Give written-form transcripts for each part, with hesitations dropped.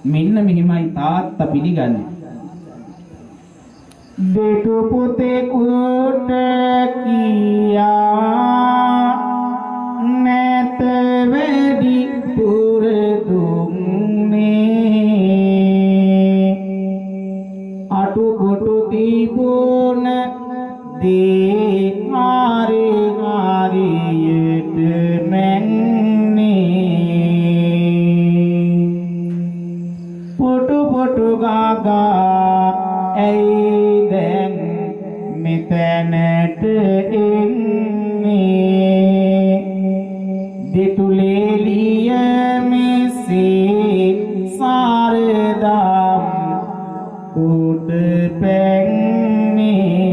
මෙන්න මෙහිමයි තාත්තා පිළිගන්නේ. දෙතු පුතෙකුට කියා නැත වැඩි පුරදුන්නේ අටු කොටු තිබුණ දේ හරියට මැන්නේ පොටු පොටු ගාගා ඇයි දැන් මෙතැනට එන්නේ දෙතුලේලිය මෙසේ සාරදාම් කුට පැන්නේ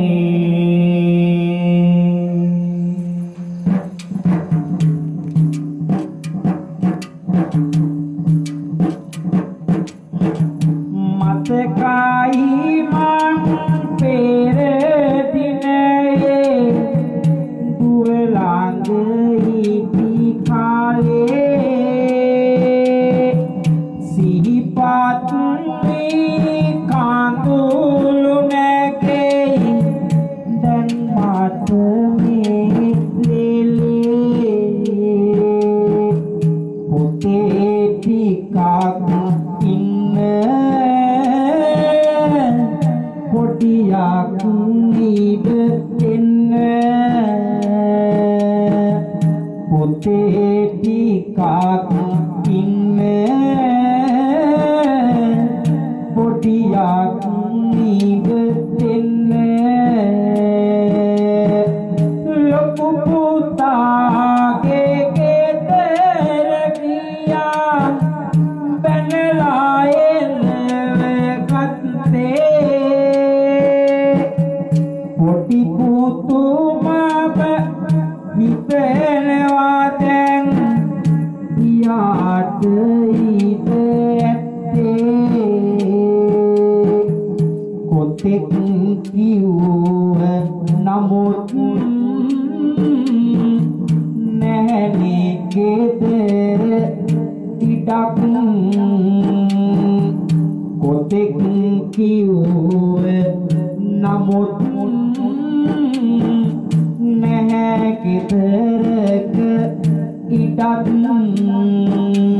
මතකයි මං පෙර දිනයේ දුව ළඟ හිටි කාලේ සිහිපත් වී කඳුළු නැගෙයි දැන් මට මේ ලෙලේ පොතේ ටිකක් ඉන්න පොඩියක් නිද එන්න පොතේ ටිකක් ඉන්න පොඩියක් නිද එන්න ලොකු පුතාගේ ගෙදර ගියා බැනලා පොටි පුතුමා හිතෙනවා දැන් පියාට ඉත ඇත්තේ කොතෙක් කිව්ව නමුත් නැහැනේ ගෙදර ඉඩක් කොතෙක් කිව්ව නමුත් නැහැ ගෙදරක ඉඩක්